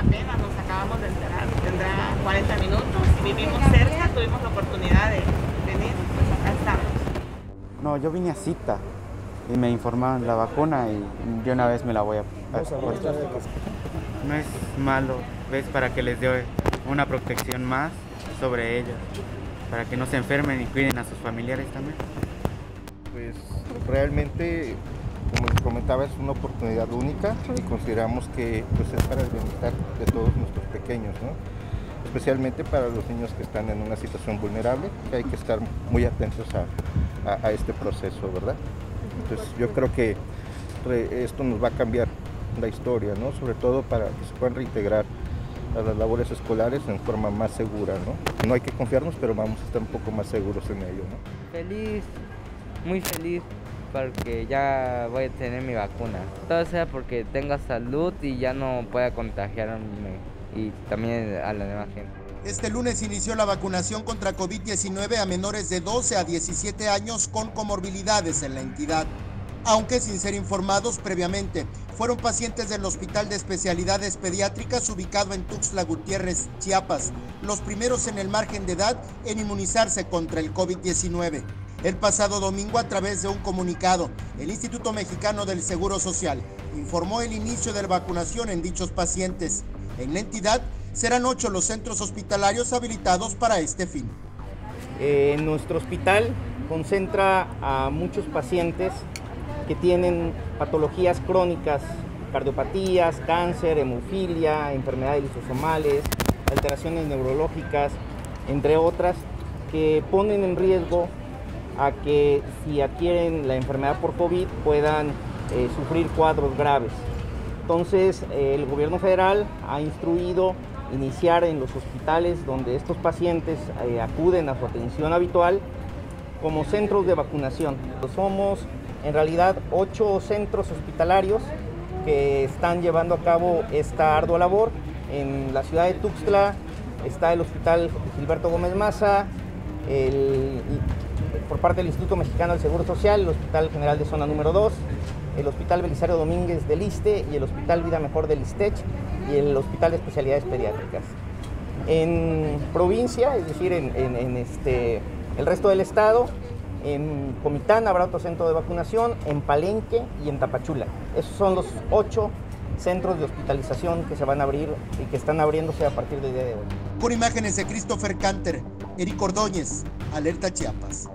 apenas nos acabamos de enterar, tendrá 40 minutos, vivimos cerca, tuvimos la oportunidad de venir, pues acá estamos. No, yo vine a cita y me informaron la vacuna y de una vez me la voy a poner. No es malo, ¿ves? Para que les dé una protección más sobre ellos, para que no se enfermen y cuiden a sus familiares también. Pues realmente, como les comentaba, es una oportunidad única y consideramos que pues, es para el bienestar de todos nuestros pequeños, ¿no? Especialmente para los niños que están en una situación vulnerable, que hay que estar muy atentos a este proceso, ¿verdad? Entonces yo creo que esto nos va a cambiar la historia, ¿no? Sobre todo para que se puedan reintegrar a las labores escolares en forma más segura, ¿no? No hay que confiarnos, pero vamos a estar un poco más seguros en ello, ¿no? Feliz, muy feliz, porque ya voy a tener mi vacuna. Todo sea porque tenga salud y ya no pueda contagiarme y también a la demás gente. Este lunes inició la vacunación contra COVID-19 a menores de 12 a 17 años con comorbilidades en la entidad. Aunque sin ser informados previamente, fueron pacientes del Hospital de Especialidades Pediátricas ubicado en Tuxtla Gutiérrez, Chiapas, los primeros en el margen de edad en inmunizarse contra el COVID-19. El pasado domingo, a través de un comunicado, el Instituto Mexicano del Seguro Social informó el inicio de la vacunación en dichos pacientes. En la entidad serán 8 los centros hospitalarios habilitados para este fin. Nuestro hospital concentra a muchos pacientes que tienen patologías crónicas, cardiopatías, cáncer, hemofilia, enfermedades lisosomales, alteraciones neurológicas, entre otras, que ponen en riesgo a que si adquieren la enfermedad por COVID puedan sufrir cuadros graves. Entonces, el gobierno federal ha instruido iniciar en los hospitales donde estos pacientes acuden a su atención habitual como centros de vacunación. Somos en realidad 8 centros hospitalarios que están llevando a cabo esta ardua labor. En la ciudad de Tuxtla está el Hospital Gilberto Gómez Maza, por parte del Instituto Mexicano del Seguro Social, el Hospital General de Zona número 2, el Hospital Belisario Domínguez del ISSSTE y el Hospital Vida Mejor del ISTECH y el Hospital de Especialidades Pediátricas. En provincia, es decir, en el resto del estado, en Comitán habrá otro centro de vacunación, en Palenque y en Tapachula. Esos son los 8 centros de hospitalización que se van a abrir y que están abriéndose a partir del día de hoy. Con imágenes de Christopher Canter, Eric Ordóñez, Alerta Chiapas.